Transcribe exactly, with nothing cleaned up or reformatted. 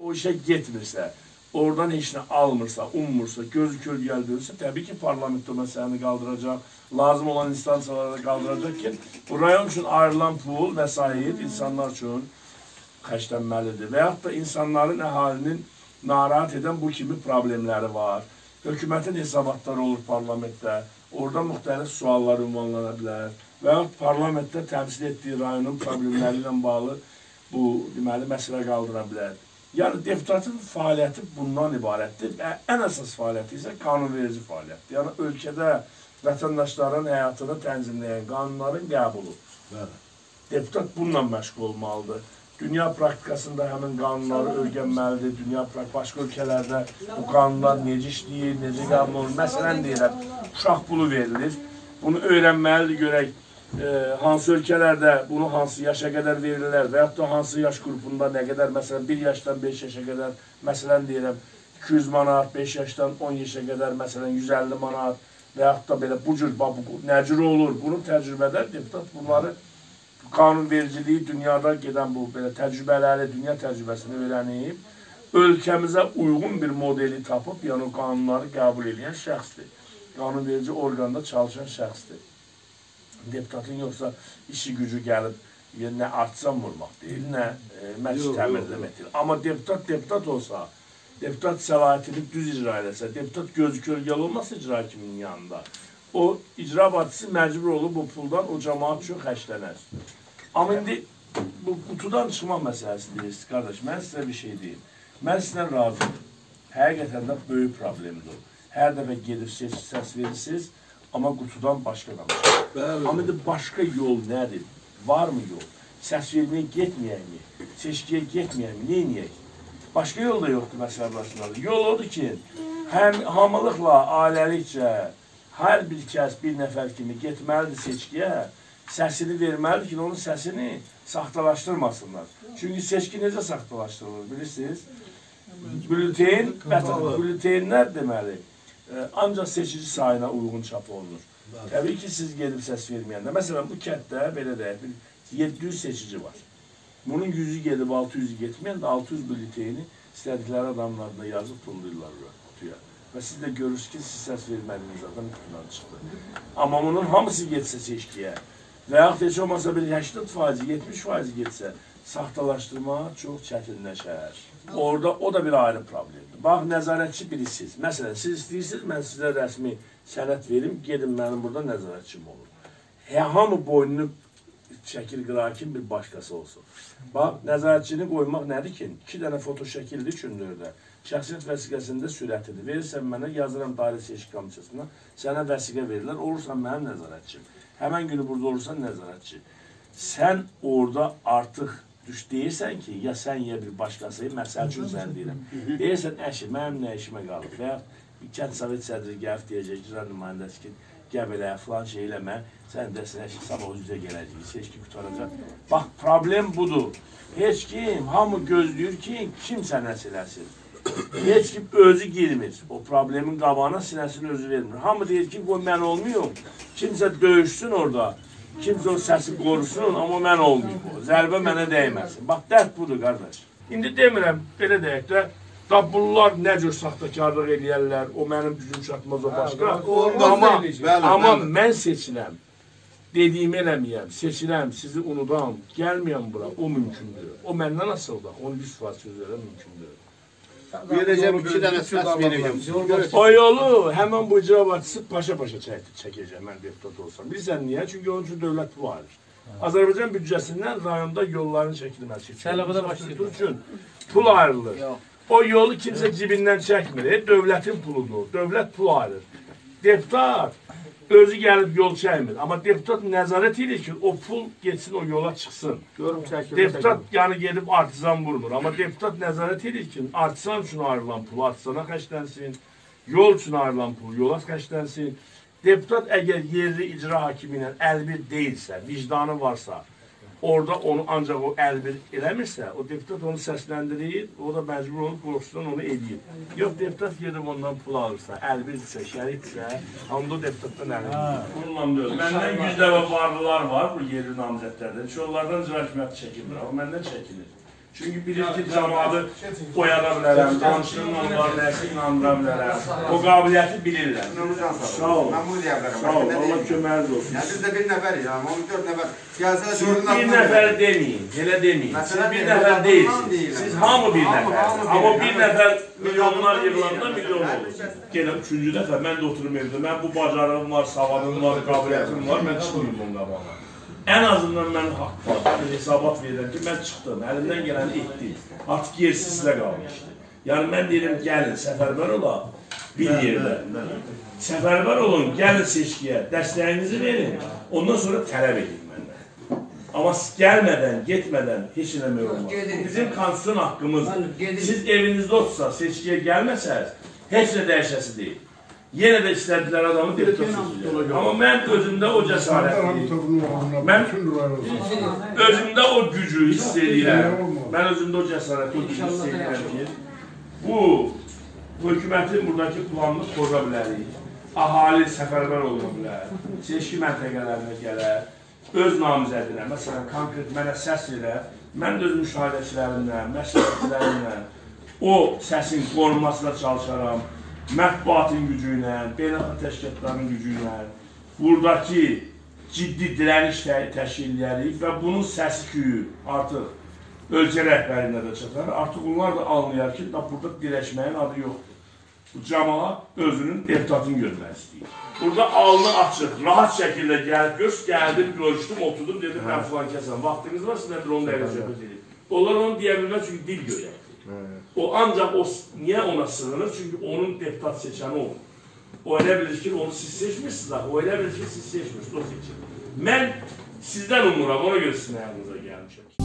o işe getmirsə, oradan heç nə almırsa, ummursa, gözü kölgəldirsə, təbii ki, parlamentdə məsələni qaldıracaq, lazım olan instansiyalara qaldıracaq ki, bu rayon üçün ayrılan pul, vəsait insanlar üçün xərclənməlidir. Və yaxud da insanların, əhalinin narahat edən bu kimi problemləri var. Hökumətin hesabatları olur parlamentdə, orada müxtəlif suallar ünvanlana bilər və yaxud parlamentdə təmsil etdiyi rayonun problemləri ilə bağlı bu, deməli, məsələ qaldıra bilər. Yəni, deputatın fəaliyyəti bundan ibarətdir və ən əsas fəaliyyəti isə qanunverici fəaliyyətdir. Yəni, ölkədə vətəndaşların həyatını tənzimləyən qanunların qəbulu. Deputat bununla məşğul olmalıdır. Dünya praktikasında həmin qanunları öyrənməlidir. Dünya başqa ölkələrdə bu qanunlar necə işləyir, necə qəbul olunur. Məsələn, deyirəm, uşaq pulu verilir. Bunu öyrənməlidir, görək. E, hansı ölkələrdə bunu hansı yaşa qədər verirlər və yaxud da hansı yaş qrupunda nə qədər, məsələn, bir yaşdan beş yaşa qədər, məsələn, deyirəm, iki yüz manat, beş yaşdan on yaşa qədər, məsələn, yüz əlli manat və yaxud da belə bu cür, nə cür olur, bunun təcrübədə deputat bunları qanunvericiliyi dünyada gedən bu belə təcrübələri, dünya təcrübəsini öyrənib, ölkəmizə uyğun bir modeli tapıb, yəni o qanunları qəbul edən şəxsdir. Qanunverici orqanda çalışan şəxsdir. Deputatın yoxsa işi gücü gəlib, nə artsan vurmaq deyil, nə məclis təmirləmək deyil. Amma deputat deputat olsa, deputat səlahiyyətini düz icra edəsə, deputat gözü kölgəli olmasa icra hakiminin yanında, o icra başçısı məcbur olub bu puldan o cəmaat üçün xərclənər. Amma indi bu qutudan çıxmaq məsələsi deyirsiniz, qardaş, mən sizə bir şey deyim. Mən sizlə razıyım. Həqiqətən də böyük problemdir. Hər dəfə gedib səs verirsiniz, amma qutudan başqa danışır. Amma indi başqa yol nədir? Var mı yol? Səs verməyə getməyək mi? Seçkiyə getməyək mi? Neyniyək? Başqa yol da yoxdur məsələ başında. Yol odur ki, həm hamılıqla, ailəlikcə, hər bir kəs, bir nəfər kimi getməlidir seçkiyə, səsini verməlidir ki, onun səsini saxtalaşdırmasınlar. Çünki seçki necə saxtalaşdırılır, bilirsiniz? Bülteyn, bülteynlər deməli, ancaq seçici sayına uyğun çap olunur. Təbii ki, siz gedib səs verməyəndə. Məsələn, bu kətdə, belə deyək, yeddi yüz seçici var. Bunun yüzü gedib altı yüzü getməyən də altı yüz bülteyni istədikləri adamlarına yazıb tulluyurlar qutuya. Və siz də görürsünüz ki, siz səs vermədiyiniz adam qutudan çıxdı. Amma bunun hamısı getsə seçkiyə və yaxud heç olmasa bir səksən faizi, yetmiş faizi getsə, saxtalaşdırmaq çox çətinləşər. Orada o da bir ayrı problemdir. Bax, nəzarətçi birisiz. Məsələn, siz istəyirsiniz, mən sizə rəsmi sənət verim, gedin mənim burada nəzarətçim olur. Hamı boynunu şəkil qırakin bir başqası olsun. Bax, nəzarətçini qoymaq nədir ki? İki dənə foto şəkildir üçündürdə. Şəxsiyyət vəsiqəsində sürətidir. Verirsən mənə, yazıram dairə seçki komissiyasına, sənə vəsiqə verirlər, olursan mənim nəzarətçim. Həmən günü burada olursan nəzarətçi. Sən orada artıq düş deyirsən ki, ya sən ya bir başqası, məsəl üçün sən deyirəm. Deyirsən, əşi, mənim nə işimə qalıb və ya kənd sovet sədri gəlib deyəcək, icra nümayəndəsi ki, gəb elə, filan şey eləmə, sən desin, əşi, sabah üzrə gələcək, seçki qutaracaq. Bax, problem budur. Heç kim, hamı gözləyir ki, kim sənə siləsin. Heç kim özü girmir. O problemin qabağına sinəsini özü vermir. Hamı deyir ki, qoy mən olmuyorum. Kimsə döyüşsün orada. Kimsə o səsi qorusun, amma mən olmayayım o. Zərbə mənə dəyməsin. Bax, dərd budur, qardaş. İndi demirəm, belə deyək də, bunlar nə cür saxtakarlıq eləyərlər, o mənim gücüm çatmaz, o başqa. Amma mən seçiləm, dediyimi eləməyəm, seçiləm, sizi unudam, gəlməyəm bura, o mümkündür. O məndən asılda, on yüz faiz sözlərə mümkündür. Verəcəm iki dənə səs verəcəm. O yolu həmən bu icra başçısı paşa-paşa çəkəcəm mən deputat olsam. Bilirsən niyə? Çünki onun üçün dövlət pulu ayırır. Azərbaycan büdcəsindən rayonda yolların çəkilməsi üçün pul ayrılır. O yolu kimsə cibindən çəkmir. Dövlətin puludur. Dövlət pul ayırır. Deputat özü gəlib yol çəkmir. Amma deputat nəzarət edir ki, o pul geçsin, o yola çıxsın. Deputat yəni gedib artizan vurmur. Amma deputat nəzarət edir ki, artizan üçün ayrılan pul artizana xərclənsin, yol üçün ayrılan pul yola xərclənsin. Deputat əgər yerli icra hakimi ilə əlbir deyilsə, vicdanı varsa, orada onu ancaq o əlbir eləmirsə, o deputat onu səsləndirir, o da məcbur olub qorxusundan onu edir. Yox, deputat gedib ondan pul alırsa, əlbirdirsə, şərikdirsə, hamda o deputatdan əlbir. Bununla deyil. Məndən yüz dəfə varlılar var bu yerli namizədlərdə. Onlardan icra hakimiyyəti çəkilir, amma məndən çəkilir. Çünki bilir ki, cəmaatı oyada bilərəm, danışığın onları nəsə inandıra bilərəm. O qabiliyyəti bilirlər. Sağ ol. Mən bunu deyə bilərəm. Sağ ol, Allah köməyiniz olsun. Yəni biz də bir nəfərik, yəni on dörd nəfər. Gəlsələr Siz bir nəfər deməyin, elə deməyin. Siz bir nəfər deyilsiniz. Siz hamı bir nəfərsiniz. Amma bir nəfər milyonlar yığılanda milyon olur. Gələm üçüncü dəfə, mən də oturum evdə. Mən bu bacarığım var, savadım var, qabiliyyətim var, mən çıxmayayım bunun qabağına. Ən azından mən haqq hesabat verirəm ki, mən çıxdım, əlimdən gələni etdim. Artıq yersiz sizə qalmışdı. Yəni mən deyirəm, gəlin, səfərbər olaq, bir yerdə. Səfərbər olun, gəlin seçkiyə, dəstəyinizi verin, ondan sonra tələb edin məndən. Amma gəlmədən, getmədən heç eləmək olmaz. Bizim konstitusiyon haqqımızdır. Siz evinizdə otursa, seçkiyə gəlməsəz, heç nə dəyişəsi deyil. Yenə də istədilər adamı deputat seçəcək. Amma mən özümdə o cəsarətliyim. Mən özümdə o gücü hiss edirəm. Mən özümdə o cəsarəti, o gücü hiss edirəm ki, bu hökumətin buradakı planını poza bilərik. Ahali səfərbər olma bilər, seçki məntəqələrinə gələr, öz namizədinə, məsələn, konkret mənə səs elə, mən də öz müşahidəçilərimlə, məsləhətçilərimlə o səsin qorunmasına çalışaram. Mətbuatın gücü ilə, beynəlxalq təşkilatların gücü ilə, buradakı ciddi dirəniş təşkil edərik və bunun səs-küyü artıq ölkə rəhbərliyinə də çatar. Artıq bunlar da anlayar ki, burada dirəşməyin adı yoxdur. Bu cəmaat özünün deputatını görmək istəyir. Burada alnı açıq, rahat şəkildə gəlib, göz gəldim, görüşdüm, oturdum, dedim, mən filan kəsəm. Vaxtınız var, sizdən bir on dəqiqə söhbət edin. Onlar onu deyə bilməz, çünki dil görəkdir. O ancaq o niyə ona sığınır? Çünki onun deputat seçəni olur. O elə bilir ki, onu siz seçmirsiniz axı. O elə bilir ki, siz seçmirsiniz, o seçir. Mən sizdən umuram, ona görə sizin ayağınıza gəlmişəm.